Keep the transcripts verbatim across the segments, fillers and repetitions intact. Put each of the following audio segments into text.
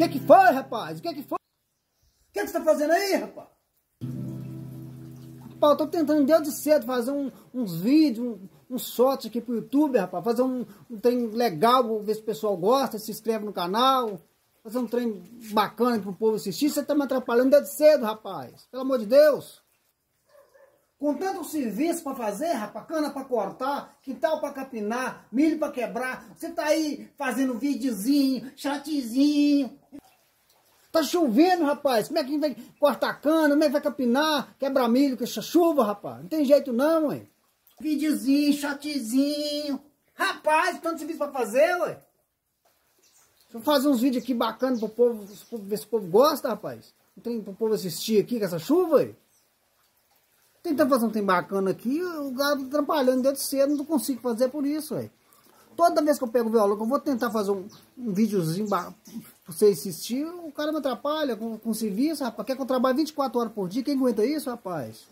que que foi, rapaz? O que que foi? O que que você tá fazendo aí, rapaz? Rapaz, eu tô tentando desde cedo fazer um, uns vídeos, um, uns shorts aqui pro YouTube, rapaz. Fazer um, um trem legal, ver se o pessoal gosta, se inscreve no canal. Fazer um trem bacana pro povo assistir. Você tá me atrapalhando desde cedo, rapaz. Pelo amor de Deus. Com tanto serviço pra fazer, rapaz, cana pra cortar, quintal pra capinar, milho pra quebrar. Você tá aí fazendo videozinho, chatzinho. Tá chovendo, rapaz. Como é que vai cortar cana? Como é que vai capinar? Quebrar milho com essa chuva, rapaz? Não tem jeito não, ué. Videozinho, chatzinho. Rapaz, tanto serviço pra fazer, ué. Deixa eu fazer uns vídeos aqui bacanas pro povo, ver se o povo gosta, rapaz. Não tem pro povo assistir aqui com essa chuva, ué. Tentando fazer um trem bacana aqui, o gado trabalhando desde cedo, não consigo fazer por isso, ué. Toda vez que eu pego o violão, que eu vou tentar fazer um, um videozinho pra você assistir, o cara me atrapalha com, com serviço, rapaz. Quer que eu trabalhe vinte e quatro horas por dia? Quem aguenta isso, rapaz?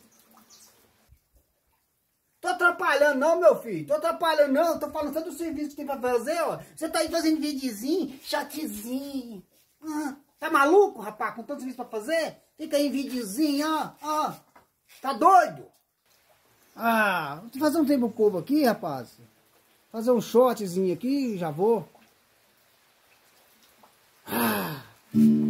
Tô atrapalhando não, meu filho. Tô atrapalhando não. Tô falando só do serviço que tem pra fazer, ó. Você tá aí fazendo videozinho, chatzinho. Ah, tá maluco, rapaz? Com tanto serviço pra fazer? Fica aí em videozinho, ó, ó. Tá doido? Ah, vou fazer um tempo pro povo aqui, rapaz. Fazer um shortzinho aqui, já vou. Ah.